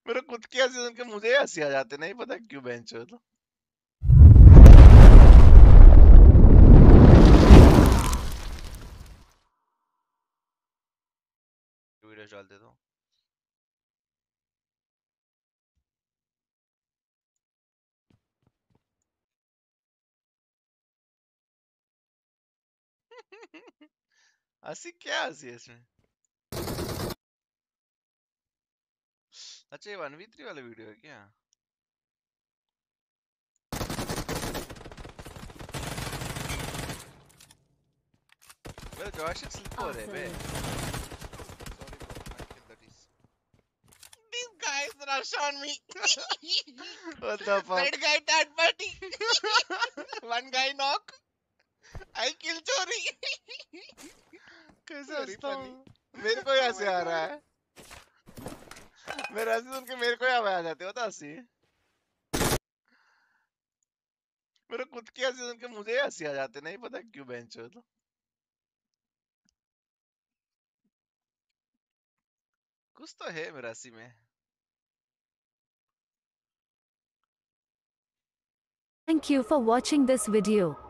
मेरे खुद की हंसी सुन के मुझे हंसी आ जाते, नहीं पता क्यों बेंचो। तो वीडियो डाल दे दो। हंसी क्या हंसी है इसमें? अच्छा ये 1v3 वाला वीडियो है क्या? मेरा जॉयस्टिक स्लिप हो रहा है बे। These guys rush on me. What the fuck? That guy third party. One guy knock. I kill Chori. कैसे Very हंसता funny. हूँ? मेरे को ही Oh हंसी my आ God. रहा है। मेरा हंसी सुन के मेरे को ही आ जाते हो तो हंसी। मेरे खुद की हंसी सुन के मुझे ही हंसी आ जाते, नहीं पता क्यों बेंचो। तो कुछ तो है मेरा हंसी में। Thank you for watching this video.